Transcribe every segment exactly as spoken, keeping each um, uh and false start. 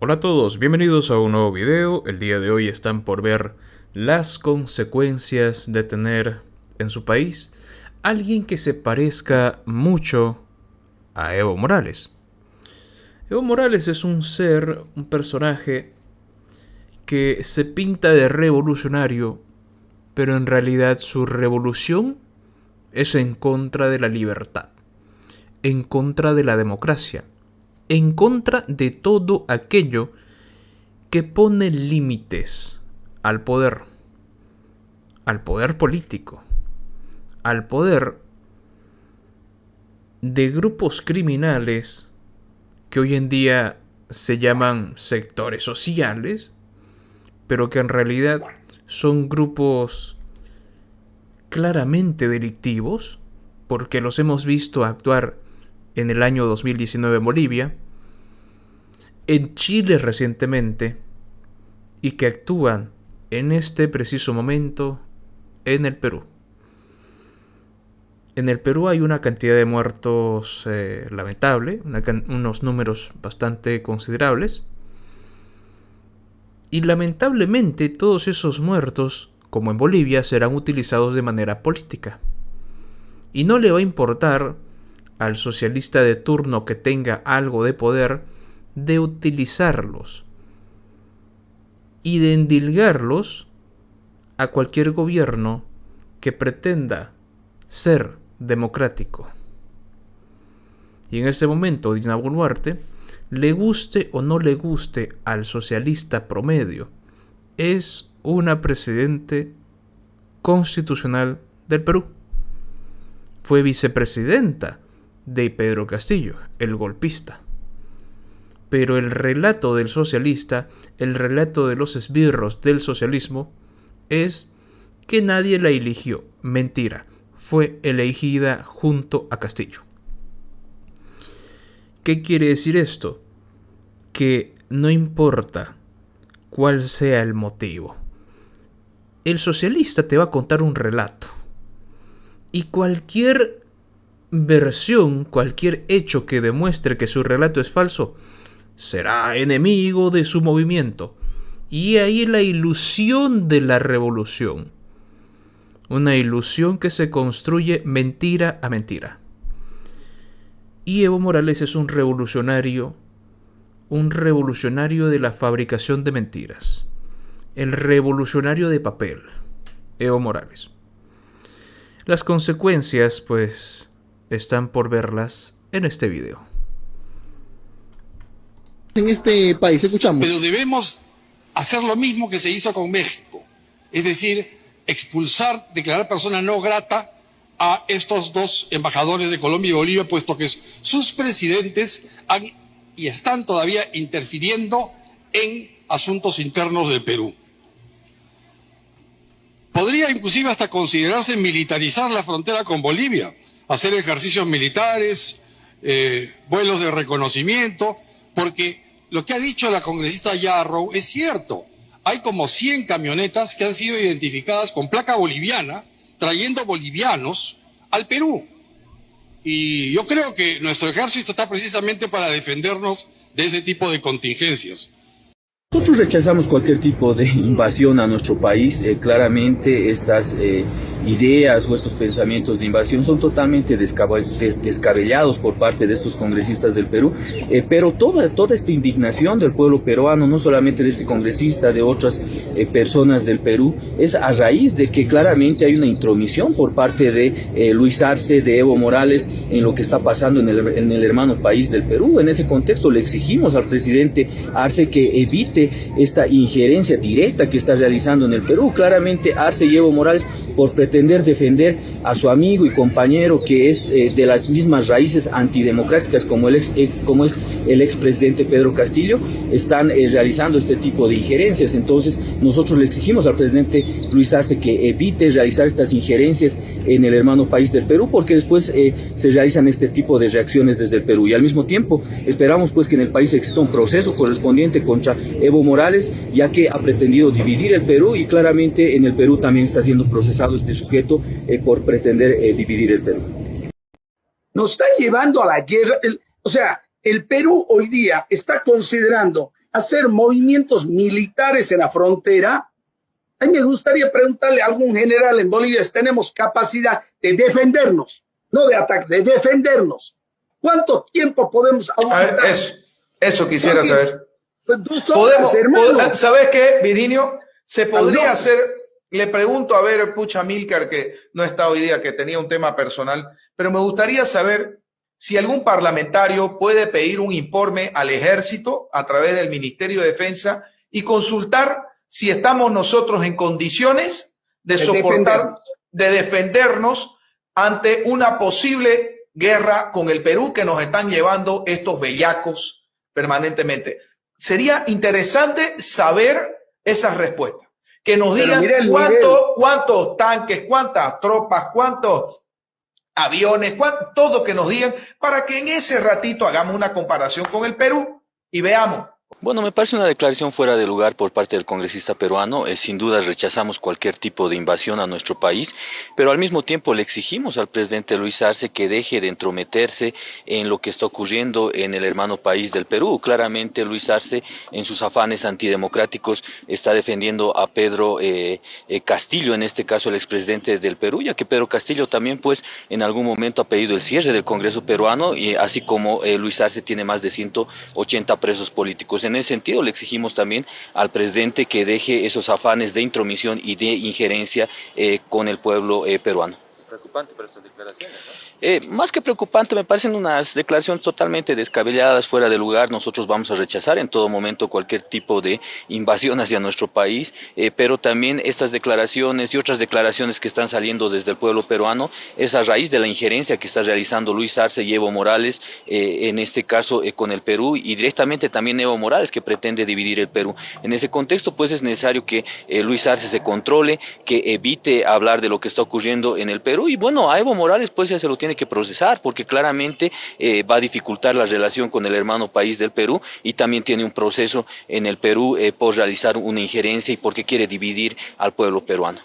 Hola a todos, bienvenidos a un nuevo video. El día de hoy están por ver las consecuencias de tener en su país alguien que se parezca mucho a Evo Morales. Evo Morales es un ser, un personaje que se pinta de revolucionario, pero en realidad su revolución es en contra de la libertad, en contra de la democracia, en contra de todo aquello que pone límites al poder, al poder político, al poder de grupos criminales que hoy en día se llaman sectores sociales, pero que en realidad son grupos claramente delictivos, porque los hemos visto actuar en el año dos mil diecinueve en Bolivia, en Chile recientemente, y que actúan en este preciso momento en el Perú. En el Perú hay una cantidad de muertos eh, lamentable, una unos números bastante considerables, y lamentablemente todos esos muertos, como en Bolivia, serán utilizados de manera política. Y no le va a importar al socialista de turno que tenga algo de poder de utilizarlos y de endilgarlos a cualquier gobierno que pretenda ser democrático. Y en este momento Dina Boluarte, le guste o no le guste al socialista promedio, es una presidente constitucional del Perú. Fue vicepresidenta de Pedro Castillo, el golpista. Pero el relato del socialista, el relato de los esbirros del socialismo, es que nadie la eligió. Mentira, fue elegida junto a Castillo. ¿Qué quiere decir esto? Que no importa cuál sea el motivo, el socialista te va a contar un relato. Y cualquier versión, cualquier hecho que demuestre que su relato es falso, será enemigo de su movimiento. Y ahí la ilusión de la revolución. Una ilusión que se construye mentira a mentira. Y Evo Morales es un revolucionario, un revolucionario de la fabricación de mentiras. El revolucionario de papel, Evo Morales. Las consecuencias, pues, están por verlas en este video. En este país, escuchamos. Pero debemos hacer lo mismo que se hizo con México, es decir, expulsar, declarar persona no grata a estos dos embajadores de Colombia y Bolivia, puesto que sus presidentes han y están todavía interfiriendo en asuntos internos del Perú. Podría inclusive hasta considerarse militarizar la frontera con Bolivia, hacer ejercicios militares, eh, vuelos de reconocimiento, porque lo que ha dicho la congresista Yarrow es cierto. Hay como cien camionetas que han sido identificadas con placa boliviana, trayendo bolivianos al Perú. Y yo creo que nuestro ejército está precisamente para defendernos de ese tipo de contingencias. Nosotros rechazamos cualquier tipo de invasión a nuestro país. Eh, claramente estas eh, ideas o estos pensamientos de invasión son totalmente descab des descabellados por parte de estos congresistas del Perú, eh, pero toda, toda esta indignación del pueblo peruano, no solamente de este congresista, de otras eh, personas del Perú, es a raíz de que claramente hay una intromisión por parte de eh, Luis Arce, de Evo Morales, en lo que está pasando en el, en el hermano país del Perú. En ese contexto le exigimos al presidente Arce que evite esta injerencia directa que está realizando en el Perú. Claramente Arce y Evo Morales, por pretender defender a su amigo y compañero que es eh, de las mismas raíces antidemocráticas como, el ex, eh, como es el expresidente Pedro Castillo, están eh, realizando este tipo de injerencias. Entonces nosotros le exigimos al presidente Luis Arce que evite realizar estas injerencias en el hermano país del Perú, porque después eh, se realizan este tipo de reacciones desde el Perú. Y al mismo tiempo esperamos pues que en el país exista un proceso correspondiente contra Evo Morales, ya que ha pretendido dividir el Perú, y claramente en el Perú también está siendo procesado este sujeto eh, por pretender eh, dividir el Perú. Nos está llevando a la guerra. El, o sea, el Perú hoy día está considerando hacer movimientos militares en la frontera, a mí me gustaría preguntarle a algún general en Bolivia si tenemos capacidad de defendernos, no de ataque, de defendernos. ¿Cuánto tiempo podemos aguantar? A ver, eso, eso quisiera Porque, saber. pues, dos Podemos, horas, hermano. ¿Sabes qué, Virinio? Se podría no. hacer, le pregunto a ver, pucha Milcar, que no está hoy día, que tenía un tema personal, pero me gustaría saber si algún parlamentario puede pedir un informe al ejército a través del Ministerio de Defensa y consultar si estamos nosotros en condiciones de, de soportar, defendernos. de defendernos ante una posible guerra con el Perú que nos están llevando estos bellacos permanentemente. Sería interesante saber esas respuestas, que nos digan cuánto, cuántos tanques, cuántas tropas, cuántos aviones, cuánto, todo que nos digan, para que en ese ratito hagamos una comparación con el Perú y veamos. Bueno, me parece una declaración fuera de lugar por parte del congresista peruano. Eh, sin duda rechazamos cualquier tipo de invasión a nuestro país, pero al mismo tiempo le exigimos al presidente Luis Arce que deje de entrometerse en lo que está ocurriendo en el hermano país del Perú. Claramente Luis Arce, en sus afanes antidemocráticos, está defendiendo a Pedro eh, eh, Castillo, en este caso el expresidente del Perú, ya que Pedro Castillo también pues en algún momento ha pedido el cierre del Congreso peruano, y así como eh, Luis Arce tiene más de ciento ochenta presos políticos. En ese sentido, le exigimos también al presidente que deje esos afanes de intromisión y de injerencia eh, con el pueblo eh, peruano. Preocupante para estas declaraciones, ¿no? Eh, más que preocupante, me parecen unas declaraciones totalmente descabelladas, fuera de lugar. Nosotros vamos a rechazar en todo momento cualquier tipo de invasión hacia nuestro país, eh, pero también estas declaraciones y otras declaraciones que están saliendo desde el pueblo peruano es a raíz de la injerencia que está realizando Luis Arce y Evo Morales, eh, en este caso eh, con el Perú, y directamente también Evo Morales, que pretende dividir el Perú. En ese contexto, pues es necesario que eh, Luis Arce se controle, que evite hablar de lo que está ocurriendo en el Perú, y bueno, a Evo Morales pues ya se lo tiene que procesar, porque claramente eh, va a dificultar la relación con el hermano país del Perú, y también tiene un proceso en el Perú eh, por realizar una injerencia y porque quiere dividir al pueblo peruano.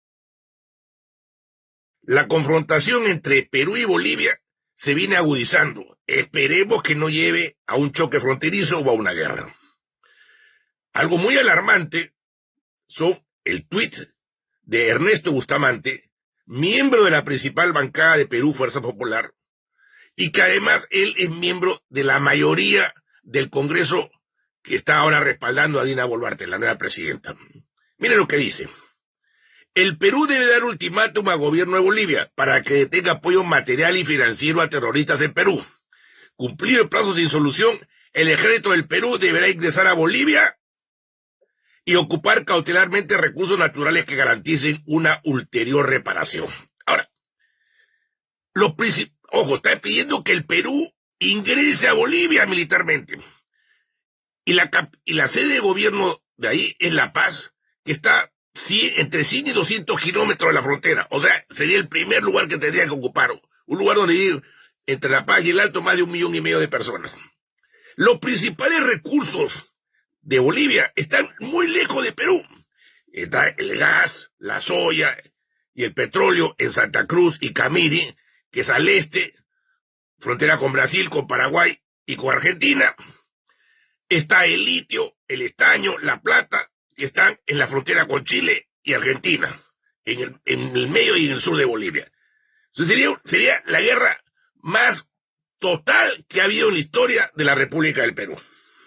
La confrontación entre Perú y Bolivia se viene agudizando. Esperemos que no lleve a un choque fronterizo o a una guerra. Algo muy alarmante son el tuit de Ernesto Bustamante, miembro de la principal bancada de Perú, Fuerza Popular, y que además él es miembro de la mayoría del Congreso que está ahora respaldando a Dina Boluarte, la nueva presidenta. Miren lo que dice. El Perú debe dar ultimátum al gobierno de Bolivia para que detenga apoyo material y financiero a terroristas en Perú. Cumplir el plazo sin solución, el ejército del Perú deberá ingresar a Bolivia y ocupar cautelarmente recursos naturales que garanticen una ulterior reparación. Ahora, lo ojo, está pidiendo que el Perú ingrese a Bolivia militarmente. Y la, y la sede de gobierno de ahí es La Paz, que está cien, entre cien y doscientos kilómetros de la frontera. O sea, sería el primer lugar que tendría que ocupar. Un lugar donde viven entre La Paz y el Alto más de un millón y medio de personas. Los principales recursos de Bolivia están muy lejos de Perú. Está el gas, la soya y el petróleo en Santa Cruz y Camiri, que es al este, frontera con Brasil, con Paraguay y con Argentina. Está el litio, el estaño, la plata, que están en la frontera con Chile y Argentina, en el, en el medio y en el sur de Bolivia. Entonces sería, sería la guerra más total que ha habido en la historia de la República del Perú.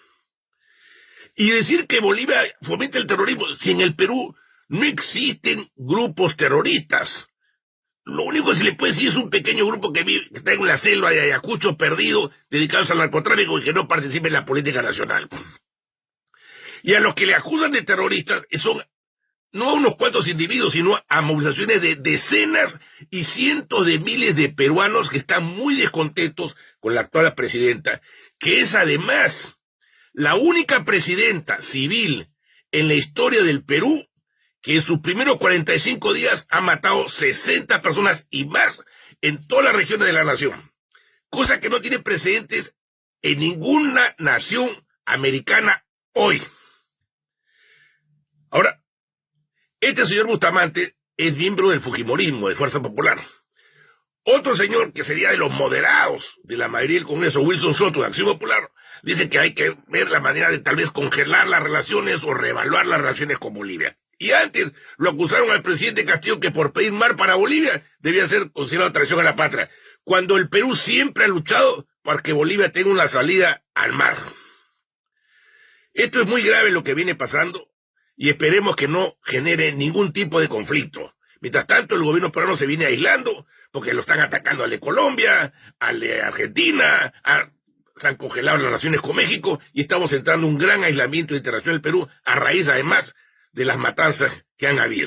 Y decir que Bolivia fomenta el terrorismo, si en el Perú no existen grupos terroristas. Lo único que se le puede decir es un pequeño grupo que, vive, que está en la selva de Ayacucho perdido, dedicados al narcotráfico y que no participa en la política nacional. Y a los que le acusan de terroristas son no a unos cuantos individuos, sino a movilizaciones de decenas y cientos de miles de peruanos que están muy descontentos con la actual presidenta, que es además la única presidenta civil en la historia del Perú que en sus primeros cuarenta y cinco días ha matado sesenta personas y más en todas las regiones de la nación, cosa que no tiene precedentes en ninguna nación americana hoy. Ahora, este señor Bustamante es miembro del Fujimorismo, de Fuerza Popular. Otro señor que sería de los moderados de la mayoría del Congreso, Wilson Soto, de Acción Popular, Dicen que hay que ver la manera de tal vez congelar las relaciones o reevaluar las relaciones con Bolivia. Y antes lo acusaron al presidente Castillo que por pedir mar para Bolivia debía ser considerado traición a la patria, cuando el Perú siempre ha luchado para que Bolivia tenga una salida al mar. Esto es muy grave lo que viene pasando y esperemos que no genere ningún tipo de conflicto. Mientras tanto, el gobierno peruano se viene aislando porque lo están atacando al de Colombia, al de Argentina, a, se han congelado las relaciones con México y estamos entrando en un gran aislamiento internacional del Perú a raíz, además, de las matanzas que han habido.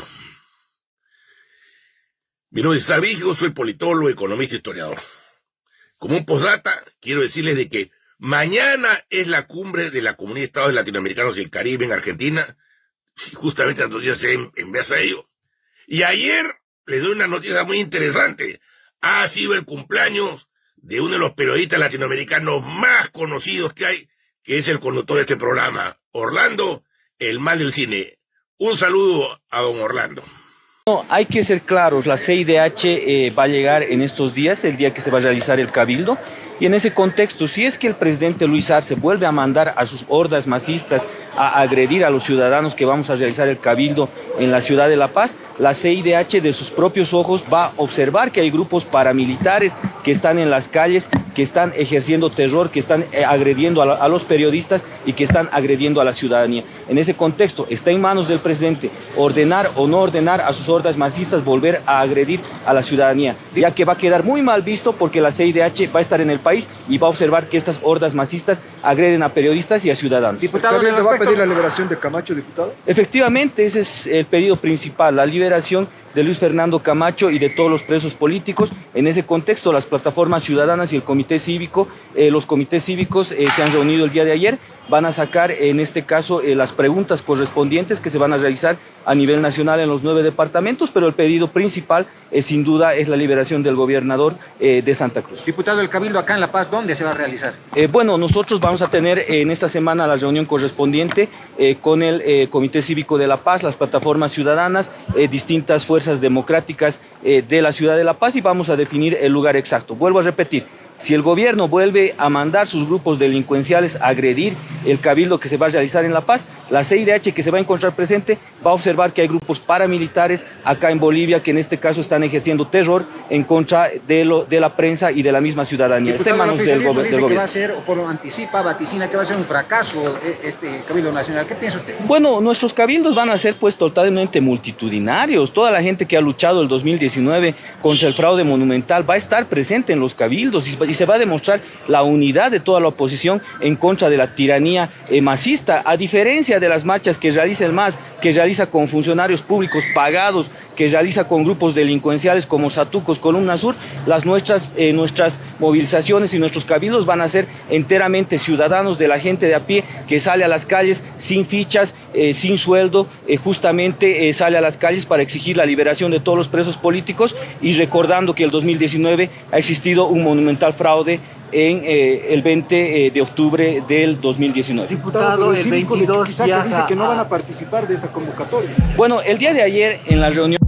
Mi nombre es Sabijo, soy politólogo, economista y historiador. Como un postdata, quiero decirles de que mañana es la cumbre de la Comunidad de Estados Latinoamericanos y el Caribe en Argentina, justamente a dos días en, en vez a ello. Y ayer les doy una noticia muy interesante. Ha sido el cumpleaños de uno de los periodistas latinoamericanos más conocidos que hay, que es el conductor de este programa, Orlando, el mal del cine. Un saludo a don Orlando. No, hay que ser claros, la C I D H eh, va a llegar en estos días, el día que se va a realizar el cabildo, y en ese contexto, si es que el presidente Luis Arce vuelve a mandar a sus hordas masistas a agredir a los ciudadanos que vamos a realizar el cabildo en la ciudad de La Paz, la C I D H de sus propios ojos va a observar que hay grupos paramilitares que están en las calles, que están ejerciendo terror, que están agrediendo a, la, a los periodistas y que están agrediendo a la ciudadanía. En ese contexto, está en manos del presidente ordenar o no ordenar a sus hordas masistas volver a agredir a la ciudadanía, ya que va a quedar muy mal visto porque la C I D H va a estar en el país y va a observar que estas hordas masistas agreden a periodistas y a ciudadanos. Diputado, ¿le va a pedir la liberación de Camacho, diputado? Efectivamente, ese es el pedido principal, la liberación de Luis Fernando Camacho y de todos los presos políticos. En ese contexto, las plataformas ciudadanas y el comité cívico, eh, los comités cívicos eh, se han reunido el día de ayer, van a sacar en este caso eh, las preguntas correspondientes que se van a realizar a nivel nacional en los nueve departamentos, pero el pedido principal eh, sin duda es la liberación del gobernador eh, de Santa Cruz. Diputado, el cabildo acá en La Paz, ¿dónde se va a realizar? Eh, bueno, nosotros vamos a tener eh, en esta semana la reunión correspondiente eh, con el eh, Comité Cívico de La Paz, las plataformas ciudadanas, eh, distintas fuerzas democráticas eh, de la ciudad de La Paz y vamos a definir el lugar exacto. Vuelvo a repetir. Si el gobierno vuelve a mandar sus grupos delincuenciales a agredir el cabildo que se va a realizar en La Paz, la C I D H que se va a encontrar presente va a observar que hay grupos paramilitares acá en Bolivia que en este caso están ejerciendo terror en contra de, lo, de la prensa y de la misma ciudadanía. Está en manos del, go del dice gobierno. Que va a ser, o por anticipa, vaticina, que va a ser un fracaso este cabildo nacional. ¿Qué piensa usted? Bueno, nuestros cabildos van a ser pues totalmente multitudinarios. Toda la gente que ha luchado el dos mil diecinueve contra el fraude monumental va a estar presente en los cabildos y y se va a demostrar la unidad de toda la oposición en contra de la tiranía eh, masista, a diferencia de las marchas que realiza el M A S, que realiza con funcionarios públicos pagados, que realiza con grupos delincuenciales como Satucos, Columna Sur. Las nuestras, eh, nuestras movilizaciones y nuestros cabildos van a ser enteramente ciudadanos, de la gente de a pie que sale a las calles sin fichas, eh, sin sueldo, eh, justamente eh, sale a las calles para exigir la liberación de todos los presos políticos y recordando que el dos mil diecinueve ha existido un monumental fraude en eh, el veinte de octubre del dos mil diecinueve. Diputado, el veintidós quizá que dice que no van a participar de esta convocatoria. Bueno, el día de ayer en la reunión...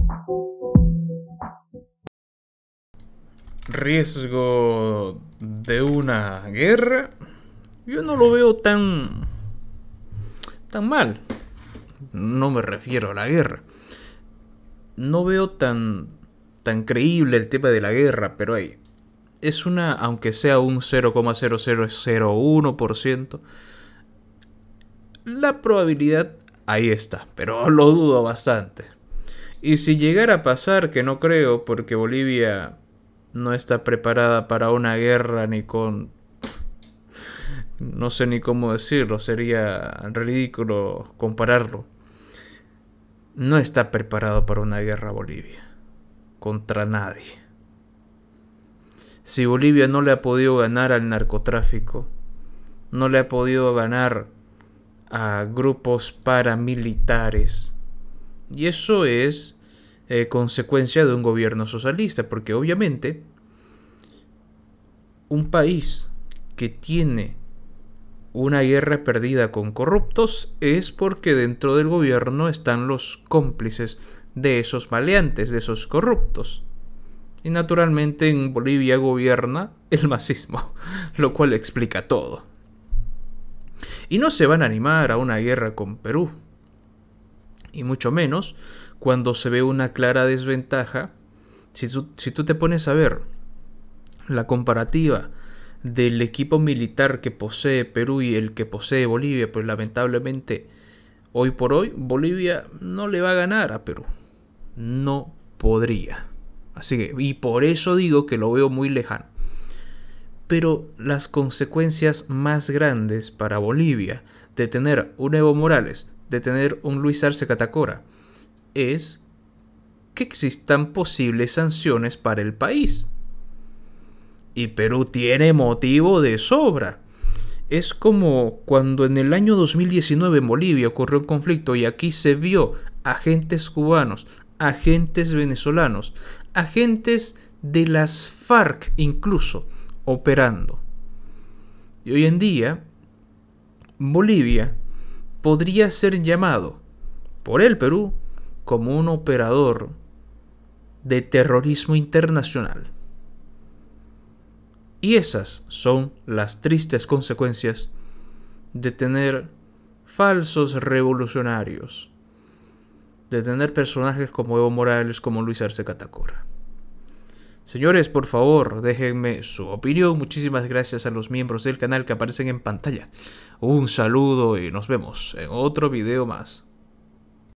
Riesgo de una guerra, yo no lo veo tan tan mal. No me refiero a la guerra. No veo tan tan creíble el tema de la guerra, pero hay es una, aunque sea un cero coma cero cero cero uno por ciento, la probabilidad ahí está, pero lo dudo bastante. Y si llegara a pasar, que no creo, porque Bolivia no está preparada para una guerra ni con... no sé ni cómo decirlo, sería ridículo compararlo. No está preparado para una guerra Bolivia, contra nadie. Si Bolivia no le ha podido ganar al narcotráfico, no le ha podido ganar a grupos paramilitares, y eso es eh, consecuencia de un gobierno socialista, porque obviamente un país que tiene una guerra perdida con corruptos es porque dentro del gobierno están los cómplices de esos maleantes, de esos corruptos. Y naturalmente en Bolivia gobierna el masismo, lo cual explica todo. Y no se van a animar a una guerra con Perú. Y mucho menos cuando se ve una clara desventaja. Si tú, si tú te pones a ver la comparativa del equipo militar que posee Perú y el que posee Bolivia, pues lamentablemente hoy por hoy Bolivia no le va a ganar a Perú. No podría. Así que, y por eso digo que lo veo muy lejano. Pero las consecuencias más grandes para Bolivia de tener un Evo Morales, de tener un Luis Arce Catacora, es que existan posibles sanciones para el país. Y Perú tiene motivo de sobra. Es como cuando en el año dos mil diecinueve en Bolivia ocurrió un conflicto y aquí se vio agentes cubanos, agentes venezolanos, agentes de las FARC incluso operando. Y hoy en día Bolivia podría ser llamado por el Perú como un operador de terrorismo internacional. Y esas son las tristes consecuencias de tener falsos revolucionarios, de tener personajes como Evo Morales, como Luis Arce Catacora. Señores, por favor, déjenme su opinión. Muchísimas gracias a los miembros del canal que aparecen en pantalla. Un saludo y nos vemos en otro video más.